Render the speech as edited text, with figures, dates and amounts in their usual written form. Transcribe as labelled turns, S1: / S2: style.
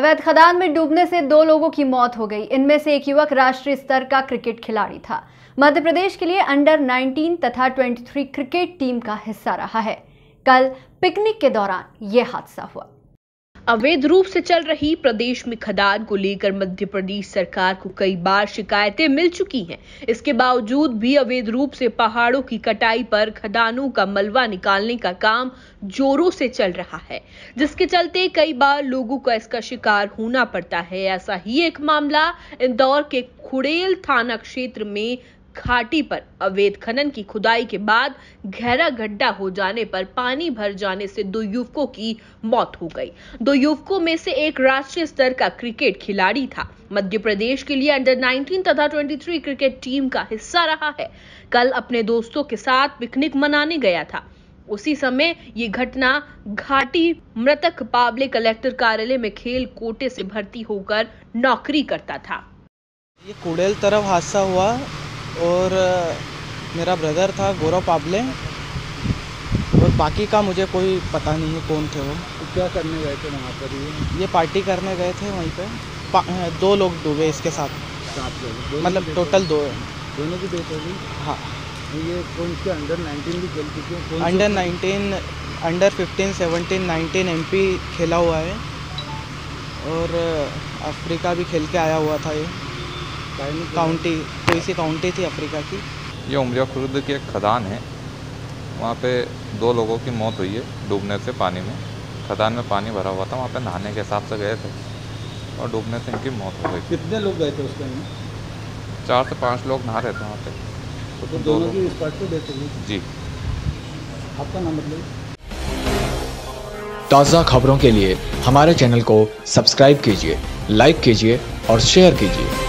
S1: अवैध खदान में डूबने से 2 लोगों की मौत हो गई। इनमें से एक युवक राष्ट्रीय स्तर का क्रिकेट खिलाड़ी था। मध्य प्रदेश के लिए अंडर 19 तथा 23 क्रिकेट टीम का हिस्सा रहा है। कल पिकनिक के दौरान यह हादसा हुआ।
S2: अवैध रूप से चल रही प्रदेश में खदान को लेकर मध्य प्रदेश सरकार को कई बार शिकायतें मिल चुकी हैं। इसके बावजूद भी अवैध रूप से पहाड़ों की कटाई पर खदानों का मलबा निकालने का काम जोरों से चल रहा है, जिसके चलते कई बार लोगों को इसका शिकार होना पड़ता है। ऐसा ही एक मामला इंदौर के खुड़ेल थाना क्षेत्र में घाटी पर अवैध खनन की खुदाई के बाद गहरा गड्ढा हो जाने पर पानी भर जाने से 2 युवकों की मौत हो गई। 2 युवकों में से एक राष्ट्रीय स्तर का क्रिकेट खिलाड़ी था। मध्य प्रदेश के लिए अंडर 19 तथा 23 क्रिकेट टीम का हिस्सा रहा है। कल अपने दोस्तों के साथ पिकनिक मनाने गया था। उसी समय ये घटना घाटी मृतक बाबले कलेक्टर कार्यालय में खेल कोटे से भर्ती होकर नौकरी करता था।
S3: ये कुड़ेल तरफ हादसा हुआ और मेरा ब्रदर था गौरव पाबले और बाकी का मुझे कोई पता नहीं है कौन थे वो।
S4: तो क्या करने गए थे वहाँ पर?
S3: ये पार्टी करने गए थे वहीं पे। 2 लोग डूबे इसके साथ।
S4: 7 लोग
S3: मतलब टोटल 2 है।
S4: दोनों की डेथ हो गई?
S3: हाँ।
S4: ये कौन से अंडर 19 भी खेल चुके हैं?
S3: अंडर 19, अंडर 15, 17, 19 MP खेला हुआ है और अफ्रीका भी खेल के आया हुआ था। ये काउंटी, कोई सी काउंटी थी अफ्रीका की।
S5: ये उमरिया खुर्द की एक खदान है। वहाँ पे 2 लोगों की मौत हुई है डूबने से पानी में। खदान में पानी भरा हुआ था, वहाँ पे नहाने के हिसाब से गए थे और डूबने से इनकी मौत हो गई।
S4: कितने लोग गए थे उस टाइम?
S5: 4 से 5 लोग नहा रहे थे वहाँ पे।
S4: तो दोनों की स्पॉट पे डेथ हो गई?
S5: जी।
S4: आपका नाम बताइए।
S6: ताज़ा खबरों के लिए हमारे चैनल को सब्सक्राइब कीजिए, लाइक कीजिए और शेयर कीजिए।